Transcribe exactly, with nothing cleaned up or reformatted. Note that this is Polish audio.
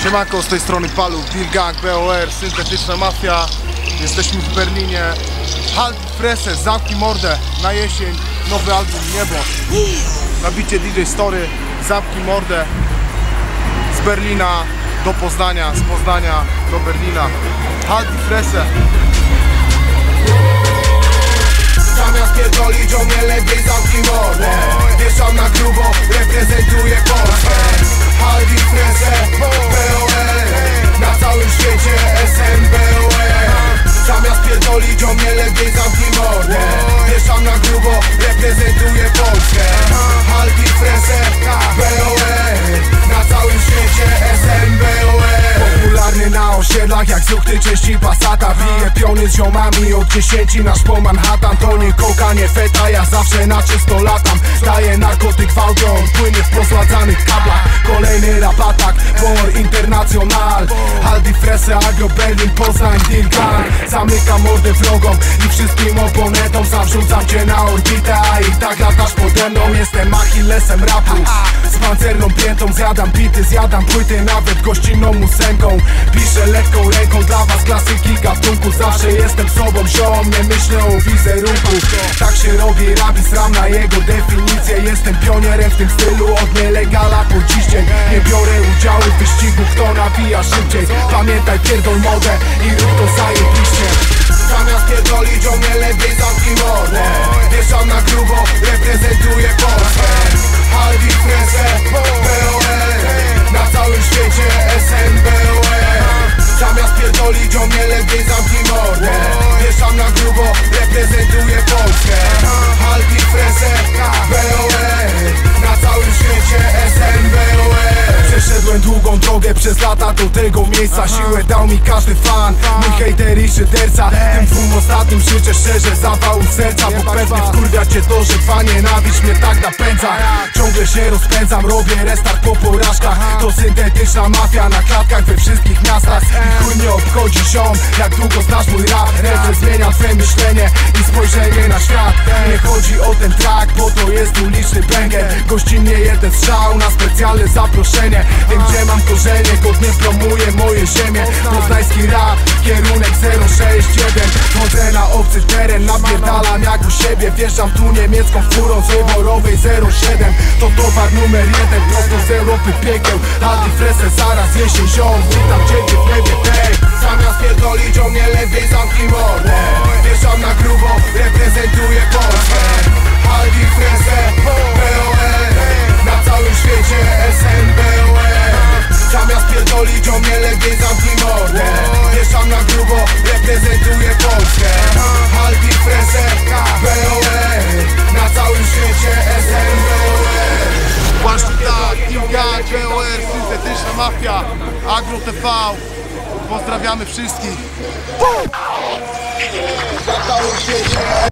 Siemanko, z tej strony Paluch, Deal Gang, B O R, Syntetyczna Mafia. Jesteśmy w Berlinie. Halt die Fresse, zamknij mordę, na jesień, nowy album Niebo. Na bicie D J Story, zamknij mordę. Z Berlina do Poznania, z Poznania do Berlina. Halt die Fresse. Zamiast pierdolić o mnie, lepiej zamknij mordę. Wieszam na grubo, reprezentuję Polskę. Halt die Fresse, B O R. Na całym świecie S M B O R. Zamiast pierdolić o mnie, lepiej zamknij mordę. Wieszam na grubo, reprezentuję Polskę. Halt die Fresse, B O R. Na całym świecie S M B O R. Popularny na osiedlach jak zuchty części Passata. Bije piony z ziomami od dziesięci nasz po Manhattan. To nie koka, nie feta, ja zawsze na czysto latam. Daję narkotyk w audio, on płynie w posładzanych kablach. Kolejny rap atak, War International. Halt die Fresse, Agro, Berlin, Poznań, Deal Gang. Zamykam mordę wrogom i wszystkim oponentom. Zawrzucam cię na orbitę, a i tak latasz pode mną. Jestem Achillesem rapu, z pancerną piętą. Zjadam bity, zjadam płyty, nawet gościnną ósemką. Piszę lekką ręką dla was klasyki gatunku. Zawsze jestem sobą, ziom, nie myślę o wizerunku. Tak się robi rap i sram na jego definicję. Jestem pionierem w tym stylu od nielegala po dziś dzień. Nie biorę udziału w wyścigu, kto nawija szybciej. Pamiętaj, pierdol modę i rób to zajebiście. Zamiast pierdolić o mnie, lepiej zamknij mordę. Wieszam na grubo, reprezentuję Polskę. Halt die Fresse, B O R. Na całym świecie S M B O R. Zamiast pierdolić o mnie, lepiej zamknij mordę. Wieszam na grubo, reprezentuję Polskę. Halt die Fresse, B O R. Na całym świecie S M B O R. Przeszedłem długą drogę przez lata do tego miejsca. Siłę dał mi każdy fan, mój hejter i szyderca. Tym dwóm ostatnim życzę szczerze zawału serca. Bo pewnie wkurwia cię to, że twa nienawiść mnie tak napędza. Ciągle się rozpędzam, robię restart po porażkach. To syntetyczna mafia na klatkach we wszystkich miastach. I chuj mnie obchodzi ziom, jak długo znasz mój rap. Refren zmienia twoje myślenie i spojrzenie na świat. Nie chodzi o ten track, bo to jest uliczny banger. Gościnnie jeden strzał na specjalne zaproszenie. Wiem, gdzie mam korzenie, godnie promuję moje ziemię. Poznański rap, kierunek zero sześć jeden. Chodzę na obcy teren, napierdalam jak u siebie. Wjeżdżam tu niemiecką furą z wyborowej zero siedem. To towar numer jeden, prosto z Europy piekieł. Halt die Fresse, zaraz jesień ziom, witam ciebie w niebie, tej. Zamiast pierdolić o mnie, lepiej zamknij mordę. Wjeżdżam na grubo, reprezentuję Polskę. Halt die Fresse, B O R. Na całym świecie S M B O R. Zamiast pierdolić o mnie, lepiej zamknij mordę. Wjeżdżam na grubo, reprezentuję Polskę. Halt die Fresse, B O R. Na całym świecie S M B O R. Właśnie tak, Deal Gang, B O R, Syntetyczna Mafia, Agro T V. Pozdrawiamy wszystkich. Na całym świecie